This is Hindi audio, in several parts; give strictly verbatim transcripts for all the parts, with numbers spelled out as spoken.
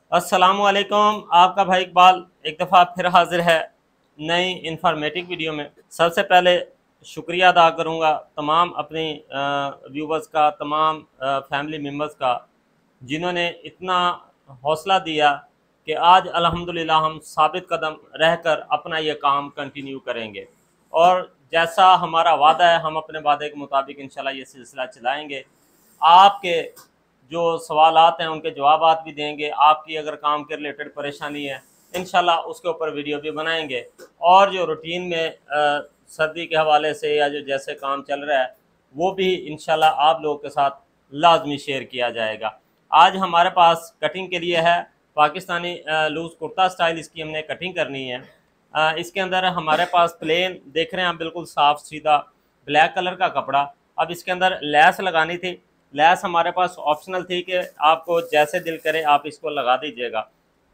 अस्सलामुअलैकुम। आपका भाई इकबाल एक दफ़ा फिर हाजिर है नई इंफॉर्मेटिव वीडियो में। सबसे पहले शुक्रिया अदा करूँगा तमाम अपनी व्यूवर्स का, तमाम फैमिली मेम्बर्स का, जिन्होंने इतना हौसला दिया कि आज अल्हम्दुलिल्लाह हम साबित कदम रहकर अपना ये काम कंटिन्यू करेंगे। और जैसा हमारा वादा है, हम अपने वादे के मुताबिक इंशाल्लाह ये सिलसिला चलाएँगे। आपके जो सवालात हैं उनके जवाबात भी देंगे। आपकी अगर काम के रिलेटेड परेशानी है, इंशाल्लाह उसके ऊपर वीडियो भी बनाएंगे। और जो रूटीन में आ, सर्दी के हवाले से या जो जैसे काम चल रहा है वो भी इंशाल्लाह आप लोगों के साथ लाजमी शेयर किया जाएगा। आज हमारे पास कटिंग के लिए है पाकिस्तानी लूज़ कुर्ता स्टाइल, इसकी हमने कटिंग करनी है। आ, इसके अंदर हमारे पास प्लेन देख रहे हैं आप, बिल्कुल साफ़ सीधा ब्लैक कलर का कपड़ा। अब इसके अंदर लैस लगानी थी। लैस हमारे पास ऑप्शनल थी कि आपको जैसे दिल करे आप इसको लगा दीजिएगा।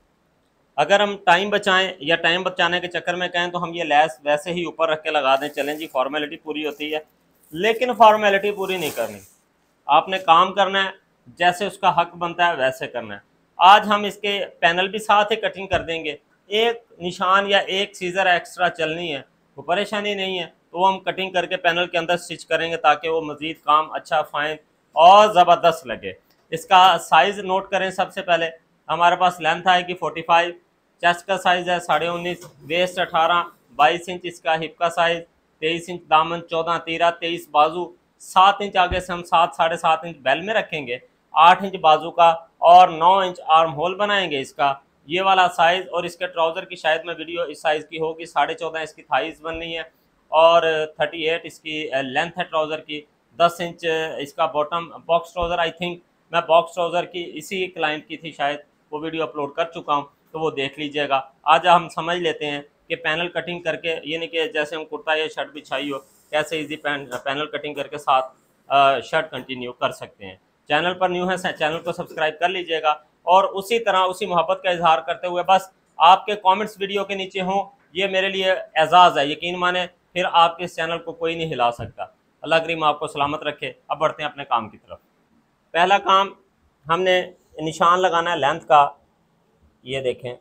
अगर हम टाइम बचाएं या टाइम बचाने के चक्कर में कहें तो हम ये लैस वैसे ही ऊपर रख के लगा दें, चलें जी, फॉर्मेलिटी पूरी होती है। लेकिन फॉर्मेलिटी पूरी नहीं करनी, आपने काम करना है, जैसे उसका हक बनता है वैसे करना है। आज हम इसके पैनल भी साथ ही कटिंग कर देंगे। एक निशान या एक सीज़र एक्स्ट्रा चलनी है, वो परेशानी नहीं है, तो वो हम कटिंग करके पैनल के अंदर स्टिच करेंगे ताकि वो मज़ीद काम अच्छा, फाइन और ज़बरदस्त लगे। इसका साइज़ नोट करें। सबसे पहले हमारे पास लेंथ आएगी फोर्टी फाइव, चेस्ट का साइज़ है साढ़े उन्नीस, वेस्ट अठारह, बाईस इंच इसका हिप का साइज़, तेईस इंच दामन, चौदह तीरा, तेईस बाजू, सात इंच आगे से हम सात साढ़े सात इंच बेल में रखेंगे, आठ इंच बाजू का और नौ इंच आर्म होल बनाएंगे इसका, ये वाला साइज़। और इसके ट्राउज़र की शायद में वीडियो इस साइज़ की होगी, साढ़े चौदह इसकी थाइज़ बननी है और थर्टी एट इसकी लेंथ है ट्राउज़र की, दस इंच इसका bottom box trouser. I think मैं बॉक्स ट्राउज़र की इसी क्लाइंट की थी शायद, वो वीडियो अपलोड कर चुका हूँ, तो वो देख लीजिएगा। आज हम समझ लेते हैं कि पैनल कटिंग करके, ये नहीं कि जैसे हम कुर्ता या शर्ट बिछाई हो, कैसे इजी पैन पैनल कटिंग करके साथ शर्ट कंटिन्यू कर सकते हैं। चैनल पर न्यू है, चैनल को सब्सक्राइब कर लीजिएगा। और उसी तरह उसी मोहब्बत का इजहार करते हुए बस आपके कमेंट्स वीडियो के नीचे हों, ये मेरे लिए एजाज़ है, यकीन माने, फिर आपके इस चैनल को कोई नहीं हिला सकता। अल्लाह करीम आपको सलामत रखे। अब बढ़ते हैं अपने काम की तरफ। पहला काम, हमने निशान लगाना है लेंथ का। ये देखें,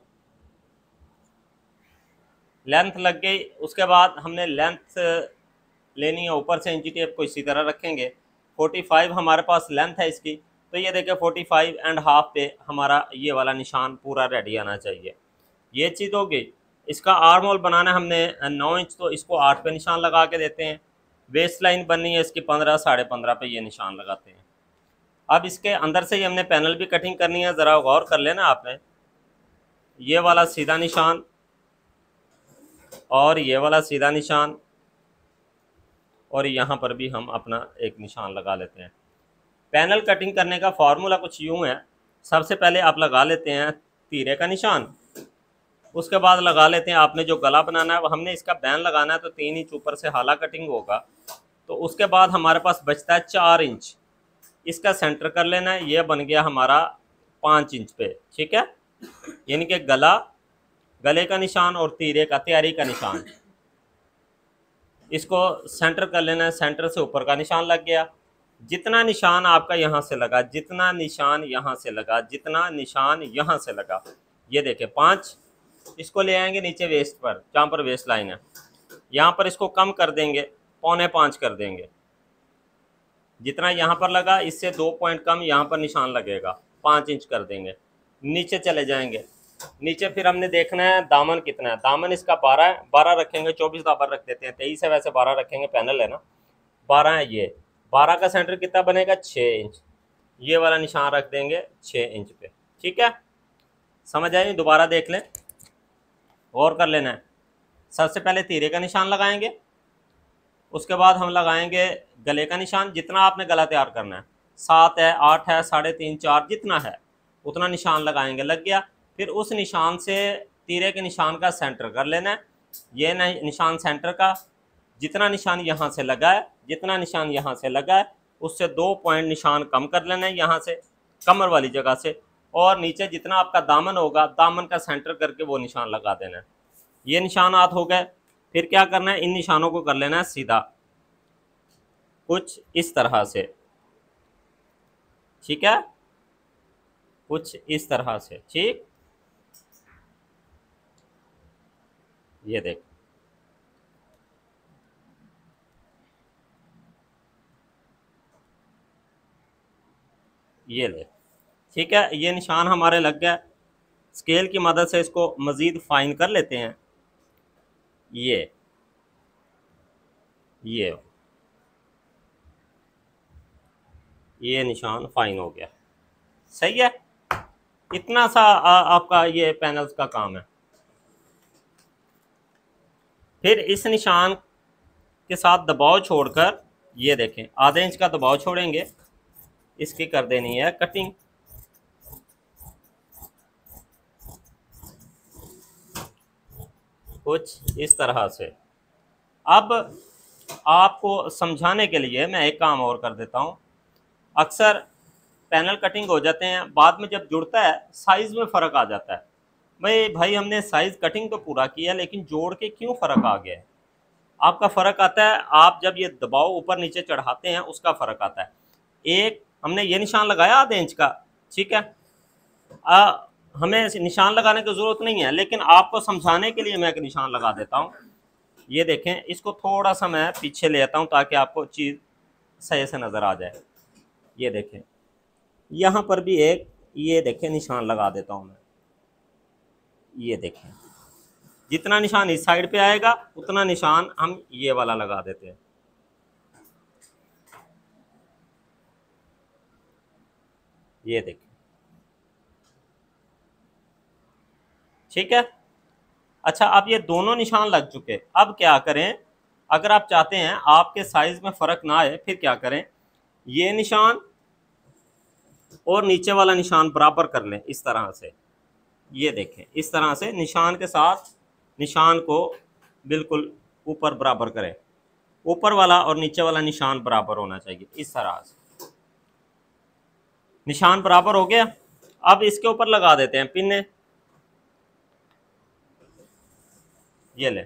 लेंथ लग गई। उसके बाद हमने लेंथ लेनी है ऊपर से, इंची टेप को इसी तरह रखेंगे। फोर्टी फाइव हमारे पास लेंथ है इसकी, तो ये देखें फोर्टी फाइव एंड हाफ पे हमारा ये वाला निशान पूरा रेडी आना चाहिए। ये चीज़ होगी। इसका आर्म होल बनाना है हमने नौ इंच, तो इसको आठ पे निशान लगा के देते हैं। वेस्ट लाइन बननी है इसकी पंद्रह, साढ़े पंद्रह पे ये निशान लगाते हैं। अब इसके अंदर से ही हमने पैनल भी कटिंग करनी है। ज़रा गौर कर लेना आपने, ये वाला सीधा निशान और ये वाला सीधा निशान, और यहाँ पर भी हम अपना एक निशान लगा लेते हैं। पैनल कटिंग करने का फार्मूला कुछ यूँ है। सबसे पहले आप लगा लेते हैं तीरे का निशान, उसके बाद लगा लेते हैं आपने जो गला बनाना है, हमने इसका बैन लगाना है, तो तीन इंच ऊपर से हाला कटिंग होगा। तो उसके बाद हमारे पास बचता है चार इंच, इसका सेंटर कर लेना है। ये बन गया हमारा पाँच इंच पे, ठीक है। यानी कि गला, गले का निशान और तीरे का, तैयारी का निशान, इसको सेंटर कर लेना है। सेंटर से ऊपर का निशान लग गया। जितना निशान आपका यहाँ से लगा, जितना निशान यहाँ से लगा, जितना निशान यहाँ से लगा, ये देखें पाँच, इसको ले आएंगे नीचे वेस्ट पर, जहाँ पर वेस्ट लाइन है, यहाँ पर इसको कम कर देंगे, पौने पाँच कर देंगे। जितना यहाँ पर लगा इससे दो पॉइंट कम यहाँ पर निशान लगेगा, पाँच इंच कर देंगे। नीचे चले जाएंगे। नीचे फिर हमने देखना है दामन कितना है। दामन इसका बारह है, बारह रखेंगे, चौबीस दामन रख देते हैं, तेईस है वैसे बारह रखेंगे, पैनल है ना, बारह है। ये बारह का सेंटर कितना बनेगा, छः इंच। ये वाला निशान रख देंगे छः इंच पे, ठीक है। समझ आए? दोबारा देख लें, गौर कर लेना है। सबसे पहले तीरे का निशान लगाएंगे, उसके बाद हम लगाएंगे गले का निशान। जितना आपने गला तैयार करना है, सात है, आठ है, साढ़े तीन, चार, जितना है उतना निशान लगाएंगे। लग गया। फिर उस निशान से तीरे के निशान का सेंटर कर लेना है। ये निशान सेंटर का, जितना निशान यहाँ से लगा है, जितना निशान यहाँ से लगा है, उससे दो पॉइंट निशान कम कर लेना है यहाँ से, कमर वाली जगह से। और नीचे जितना आपका दामन होगा, दामन का सेंटर करके वो निशान लगा देना है। ये निशानात हो गए। फिर क्या करना है, इन निशानों को कर लेना है सीधा, कुछ इस तरह से, ठीक है। कुछ इस तरह से। ठीक, ये देख, ये ले, ठीक है, ये निशान हमारे लग गया। स्केल की मदद से इसको मज़ीद फाइन कर लेते हैं। ये ये ये निशान फाइन हो गया। सही है, इतना सा आ, आपका ये पैनल्स का काम है। फिर इस निशान के साथ दबाव छोड़कर, ये देखें, आधे इंच का दबाव छोड़ेंगे, इसकी कर देनी है कटिंग। कुछ इस तरह से। अब आपको समझाने के लिए मैं एक काम और कर देता हूँ। अक्सर पैनल कटिंग हो जाते हैं, बाद में जब जुड़ता है साइज़ में फ़र्क आ जाता है। भाई भाई हमने साइज़ कटिंग तो पूरा किया, लेकिन जोड़ के क्यों फ़र्क आ गया है? आपका फ़र्क आता है आप जब ये दबाव ऊपर नीचे चढ़ाते हैं, उसका फ़र्क आता है। एक हमने ये निशान लगाया आधे इंच का, ठीक है, आ, हमें निशान लगाने की ज़रूरत नहीं है, लेकिन आपको समझाने के लिए मैं एक निशान लगा देता हूँ। ये देखें, इसको थोड़ा सा मैं पीछे ले आता हूँ ताकि आपको चीज़ सही से नज़र आ जाए। ये देखें, यहाँ पर भी एक, ये देखें, निशान लगा देता हूँ मैं। ये देखें, जितना निशान इस साइड पे आएगा उतना निशान हम ये वाला लगा देते हैं। ये देखें, ठीक है। अच्छा, अब ये दोनों निशान लग चुके, अब क्या करें? अगर आप चाहते हैं आपके साइज में फ़र्क ना आए, फिर क्या करें? ये निशान और नीचे वाला निशान बराबर कर लें इस तरह से। ये देखें, इस तरह से निशान के साथ निशान को बिल्कुल ऊपर बराबर करें। ऊपर वाला और नीचे वाला निशान बराबर होना चाहिए, इस तरह से। निशान बराबर हो गया। अब इसके ऊपर लगा देते हैं पिन्ने। ये ले,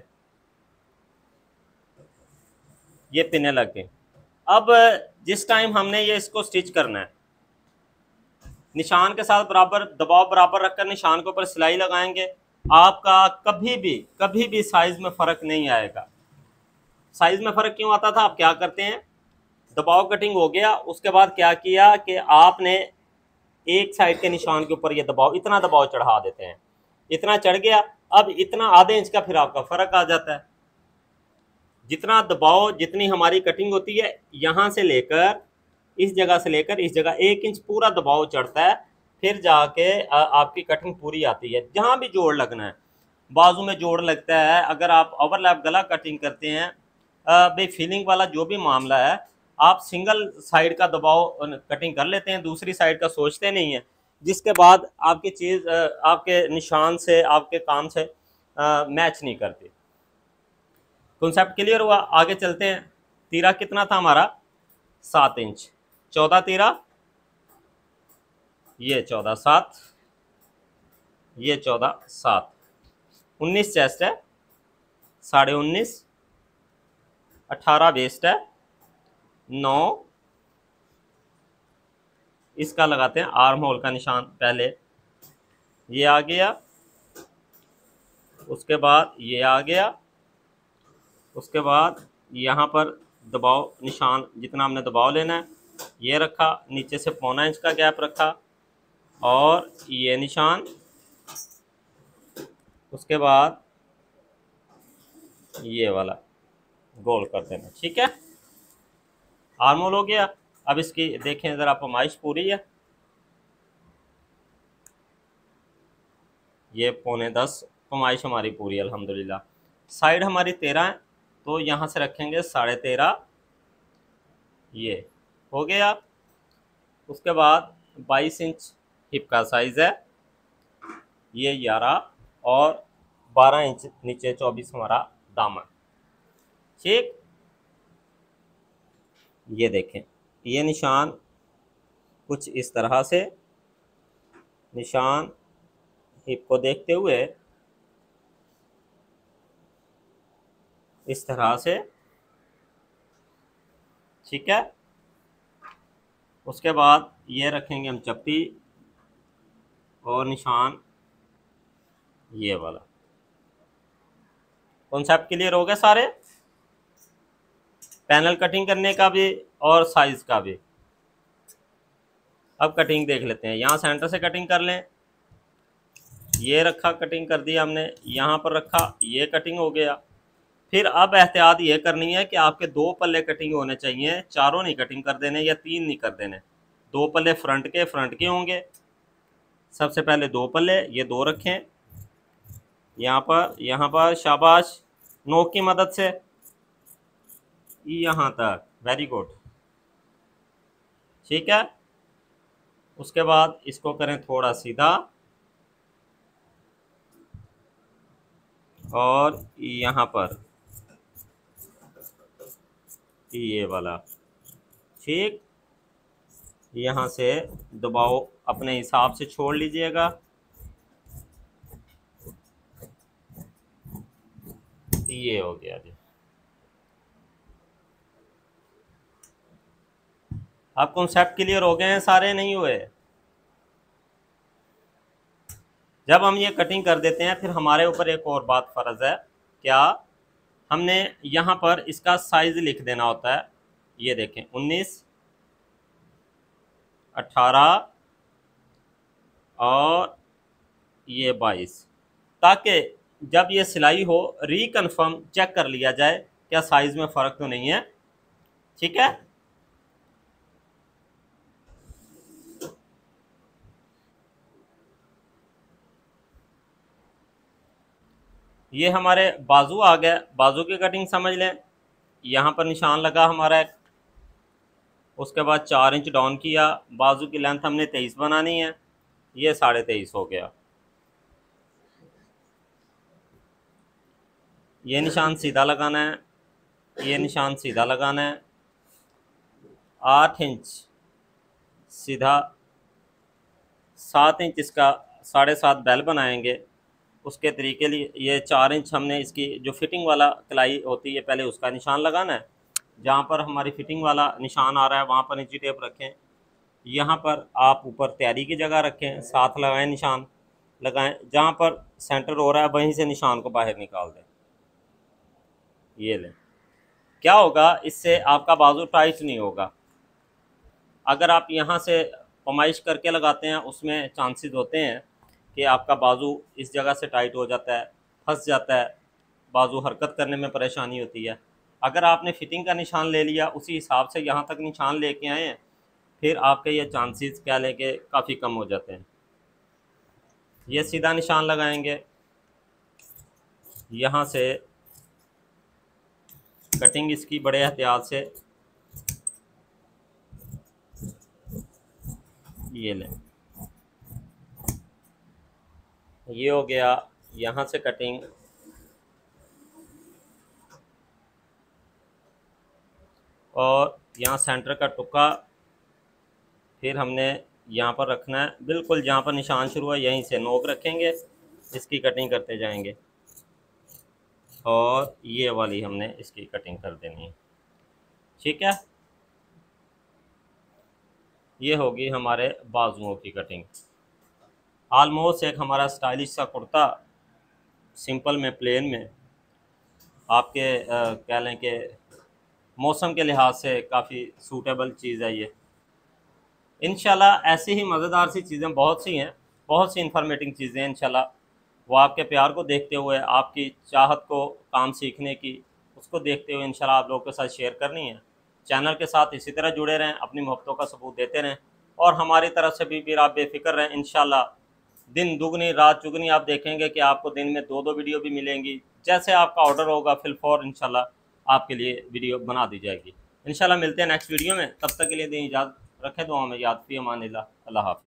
ये पिने लग गए। अब जिस टाइम हमने ये इसको स्टिच करना है, निशान के साथ बराबर दबाव बराबर रखकर निशान के ऊपर सिलाई लगाएंगे, आपका कभी भी कभी भी साइज में फ़र्क नहीं आएगा। साइज में फ़र्क क्यों आता था? आप क्या करते हैं, दबाव कटिंग हो गया, उसके बाद क्या किया कि आपने एक साइड के निशान के ऊपर ये दबाव, इतना दबाव चढ़ा देते हैं, इतना चढ़ गया, अब इतना आधे इंच का फिर आपका फ़र्क आ जाता है। जितना दबाव, जितनी हमारी कटिंग होती है, यहाँ से लेकर इस जगह से लेकर इस जगह एक इंच पूरा दबाव चढ़ता है, फिर जाके आपकी कटिंग पूरी आती है। जहाँ भी जोड़ लगना है, बाजू में जोड़ लगता है, अगर आप ओवरलैप गला कटिंग करते हैं, भाई फीलिंग वाला जो भी मामला है, आप सिंगल साइड का दबाव कटिंग कर लेते हैं, दूसरी साइड का सोचते नहीं हैं, जिसके बाद आपकी चीज़ आपके निशान से, आपके काम से मैच नहीं करती। कॉन्सेप्ट क्लियर हुआ? आगे चलते हैं। तीरा कितना था हमारा? सात इंच। चौदह तीरा, ये चौदह सात, ये चौदह सात, उन्नीस चेस्ट है, साढ़े उन्नीस, अठारह वेस्ट है, नौ, इसका लगाते हैं आर्म होल का निशान पहले, ये आ गया, उसके बाद ये आ गया, उसके बाद यहाँ पर दबाव निशान, जितना हमने दबाव लेना है ये रखा, नीचे से पौना इंच का गैप रखा, और ये निशान, उसके बाद ये वाला गोल कर देना। ठीक है, आर्म होल हो गया। अब इसकी देखें ज़रा पैमाइश पूरी है, ये पौने दस पैमाइश हमारी पूरी है अल्हम्दुलिल्लाह। साइड हमारी तेरह है, तो यहाँ से रखेंगे साढ़े तेरह, ये हो गया। उसके बाद बाईस इंच हिप का साइज़ है, ये ग्यारह, और बारह इंच नीचे चौबीस हमारा दामन। ठीक, ये देखें, ये निशान कुछ इस तरह से, निशान हिप को देखते हुए इस तरह से। ठीक है, उसके बाद ये रखेंगे हम चपटी, और निशान ये वाला। कॉन्सेप्ट क्लियर हो गया सारे, पैनल कटिंग करने का भी और साइज का भी। अब कटिंग देख लेते हैं। यहाँ सेंटर से कटिंग कर लें, ये रखा कटिंग कर दिया हमने, यहाँ पर रखा ये कटिंग हो गया। फिर अब एहतियात ये करनी है कि आपके दो पल्ले कटिंग होने चाहिए, चारों नहीं कटिंग कर देने या तीन नहीं कर देने। दो पल्ले फ्रंट के फ्रंट के होंगे। सबसे पहले दो पल्ले ये दो रखें यहाँ पर, यहाँ पर शाबाश, नोक की मदद से यहाँ तक, वेरी गुड, ठीक है। उसके बाद इसको करें थोड़ा सीधा और यहाँ पर ये वाला, ठीक। यहाँ से दबाव अपने हिसाब से छोड़ लीजिएगा। ये हो गया जी। आप कॉन्सेप्ट क्लियर हो गए हैं सारे, नहीं हुए? जब हम ये कटिंग कर देते हैं फिर हमारे ऊपर एक और बात फ़र्ज़ है, क्या हमने यहाँ पर इसका साइज़ लिख देना होता है। ये देखें उन्नीस, अठारह और ये बाईस, ताकि जब ये सिलाई हो रिकन्फर्म चेक कर लिया जाए क्या साइज़ में फ़र्क तो नहीं है, ठीक है। ये हमारे बाजू आ गए, बाजू की कटिंग समझ लें। यहाँ पर निशान लगा हमारा एक, उसके बाद चार इंच डाउन किया, बाजू की लेंथ हमने तेईस बनानी है, ये साढ़े तेईस हो गया। ये निशान सीधा लगाना है, ये निशान सीधा लगाना है, आठ इंच सीधा, सात इंच इसका साढ़े सात बेल बनाएंगे उसके तरीके लिए। ये चार इंच हमने इसकी जो फिटिंग वाला कलाई होती है पहले उसका निशान लगाना है। जहाँ पर हमारी फिटिंग वाला निशान आ रहा है वहाँ पर इंची टेप रखें, यहाँ पर आप ऊपर तैयारी की जगह रखें, साथ लगाएं, निशान लगाएं, जहाँ पर सेंटर हो रहा है वहीं से निशान को बाहर निकाल दें। ये लें, क्या होगा इससे आपका बाजू टाइट नहीं होगा। अगर आप यहाँ से पमाइश करके लगाते हैं उसमें चांसेस होते हैं कि आपका बाजू इस जगह से टाइट हो जाता है, फंस जाता है, बाजू हरकत करने में परेशानी होती है। अगर आपने फिटिंग का निशान ले लिया उसी हिसाब से यहाँ तक निशान लेके आए हैं, फिर आपके ये चांसेस क्या लेके काफ़ी कम हो जाते हैं। ये सीधा निशान लगाएंगे, यहाँ से कटिंग इसकी बड़े एहतियात से, ये लें, ये हो गया। यहाँ से कटिंग और यहाँ सेंटर का टुक्का फिर हमने यहाँ पर रखना है, बिल्कुल जहाँ पर निशान शुरू है यहीं से नोक रखेंगे, इसकी कटिंग करते जाएंगे और ये वाली हमने इसकी कटिंग कर देनी है, ठीक है। ये होगी हमारे बाजुओं की कटिंग। आलमोस्ट एक हमारा स्टाइलिश सा कुर्ता, सिंपल में, प्लेन में, आपके कह लें कि मौसम के लिहाज से काफ़ी सूटेबल चीज़ है ये। इंशाल्लाह ऐसी ही मज़ेदार सी चीज़ें बहुत सी हैं, बहुत सी इंफॉर्मेटिव चीज़ें हैं। इंशाल्लाह वो आपके प्यार को देखते हुए, आपकी चाहत को काम सीखने की, उसको देखते हुए इंशाल्लाह आप लोगों के साथ शेयर करनी है। चैनल के साथ इसी तरह जुड़े रहें, अपनी मोहब्बतों का सबूत देते रहें और हमारी तरफ से भी फिर आप बेफिक्र रहें। इंशाल्लाह दिन दुगनी रात चुगनी आप देखेंगे कि आपको दिन में दो दो वीडियो भी मिलेंगी। जैसे आपका ऑर्डर होगा फिल फॉर इंशाल्लाह आपके लिए वीडियो बना दी जाएगी। इंशाल्लाह मिलते हैं नेक्स्ट वीडियो में, तब तक के लिए दें इजाज़त, रखें दुआ में याद, फी अमान अल्लाह। अल्लाह हाफ़िज़।